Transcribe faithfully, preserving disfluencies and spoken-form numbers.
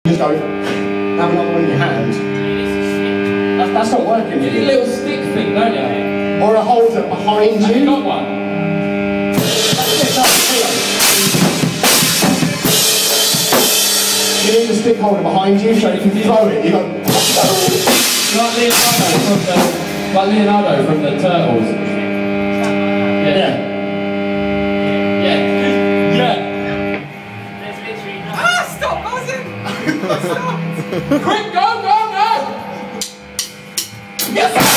Just go, have another one in your hand. That's, that's not working. You need a little stick thing, don't you? Or a holder behind Have you. you got one? That's it, that's it. You need a stick holder behind you so you can throw it. You go. Like Leonardo from the, like Leonardo from the Turtles. Yeah. Yeah. Yeah. Yeah. There's literally no. Ah! Stop buzzing! Stop! Quick, go, go, go! Yes!